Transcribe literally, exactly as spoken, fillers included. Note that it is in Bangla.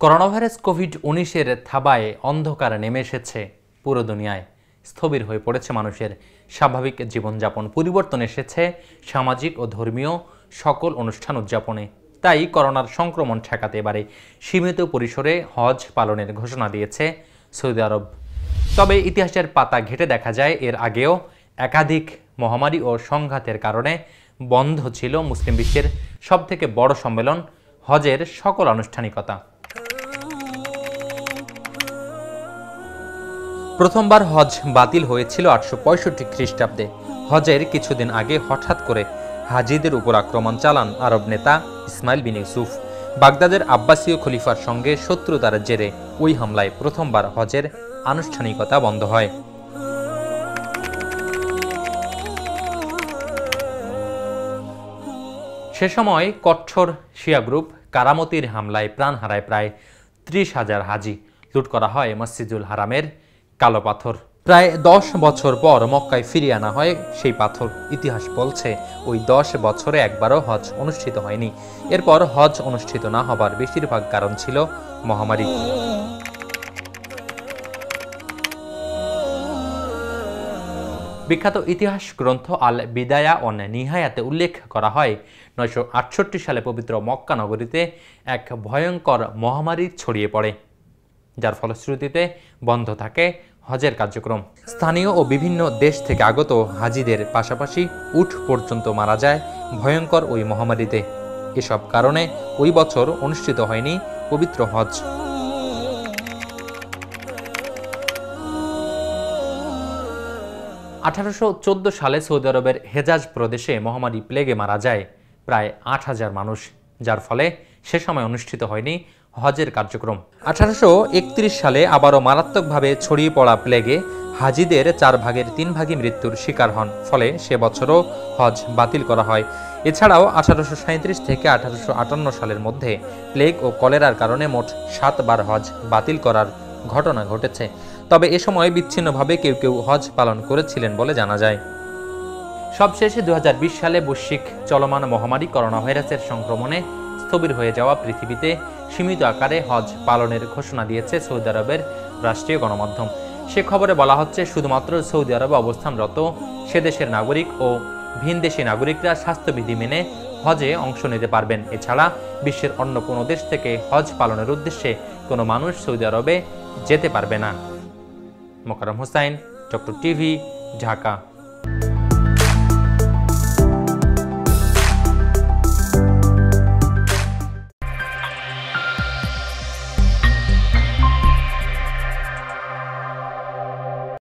করোনাভাইরাস কোভিড উনিশের থাবায় অন্ধকার নেমে এসেছে পুরো দুনিয়ায়। স্থবির হয়ে পড়েছে মানুষের স্বাভাবিক জীবনযাপন। পরিবর্তন এসেছে সামাজিক ও ধর্মীয় সকল অনুষ্ঠান উদযাপনে। তাই করোনার সংক্রমণ ঠেকাতে এবারে সীমিত পরিসরে হজ পালনের ঘোষণা দিয়েছে সৌদি আরব। তবে ইতিহাসের পাতা ঘেঁটে দেখা যায় এর আগেও একাধিক মহামারী ও সংঘাতের কারণে বন্ধ ছিল মুসলিম বিশ্বের সবথেকে বড় সম্মেলন হজের সকল আনুষ্ঠানিকতা। প্রথমবার হজ বাতিল হয়েছিল আটশো পঁয়ষট্টি খ্রিস্টাব্দে। হজের কিছুদিন আগে হঠাৎ করে হাজিদের উপর আক্রমণ চালান আরব নেতা ইসমাইল বিন ইউসুফ। বাগদাদের আব্বাসীয় খলিফার সঙ্গে শত্রুতার জেরে ওই হামলায় প্রথমবার হজের আনুষ্ঠানিকতা বন্ধ হয়। সে সময় কঠোর শিয়া গ্রুপ কারামতির হামলায় প্রাণ হারায় প্রায় ত্রিশ হাজার হাজি। লুট করা হয় মসজিদুল হারামের কালো পাথর। প্রায় দশ বছর পর মক্কায় ফিরিয়ে আনা হয় সেই পাথর। ইতিহাস বলছে ওই দশ বছরে একবারও হজ অনুষ্ঠিত হয়নি। এরপর হজ অনুষ্ঠিত না হবার বেশিরভাগ কারণ ছিল মহামারী। বিখ্যাত ইতিহাস গ্রন্থ আল বিদায়া ও নিহায়াতে উল্লেখ করা হয় নয়শো আটষট্টি সালে পবিত্র মক্কা নগরীতে এক ভয়ঙ্কর মহামারী ছড়িয়ে পড়ে, যার ফলশ্রুতিতে বন্ধ থাকে হজের কার্যক্রম। স্থানীয় ও বিভিন্ন দেশ থেকে আগত হাজিদের পাশাপাশি উট পর্যন্ত মারা যায় ভয়ঙ্কর ওই মহামারীতে। এসব কারণে ওই বছর অনুষ্ঠিত হয়নি পবিত্র হজ। আঠারোশো চোদ্দ সালে সৌদি আরবের হেজাজ প্রদেশে মহামারী প্লেগে মারা যায় প্রায় আট হাজার মানুষ, যার ফলে সে সময় অনুষ্ঠিত হয়নি হজের কার্যক্রম। আঠারোশো একত্রিশ সালে আবারও মারাত্মকভাবে ছড়িয়ে পড়া প্লেগে হাজিদের চার ভাগের তিন ভাগই মৃত্যুর শিকার হন, ফলে সে বছরও হজ বাতিল করা হয়। এছাড়াও আঠারোশো সাঁত্রিশ থেকে আঠারোশো আটান্ন সালের মধ্যে প্লেগ ও কলেরার কারণে মোট সাতবার হজ বাতিল করার ঘটনা ঘটেছে। তবে এ সময় বিচ্ছিন্নভাবে কেউ কেউ হজ পালন করেছিলেন বলে জানা যায়। সবশেষে দু হাজার বিশ সালে বৈশ্বিক চলমান মহামারী করোনা ভাইরাসের সংক্রমণে স্থবির হয়ে যাওয়া পৃথিবীতে সীমিত আকারে হজ পালনের ঘোষণা দিয়েছে সৌদি আরবের রাষ্ট্রীয় গণমাধ্যম। সে খবরে বলা হচ্ছে, শুধুমাত্র সৌদি আরবে অবস্থানরত সে দেশের নাগরিক ও ভিনদেশি নাগরিকরা স্বাস্থ্যবিধি মেনে হজে অংশ নিতে পারবেন। এছাড়া বিশ্বের অন্য কোনো দেশ থেকে হজ পালনের উদ্দেশ্যে কোনো মানুষ সৌদি আরবে যেতে পারবে না। Mokarram Hossain, doctor TV, Dhaka.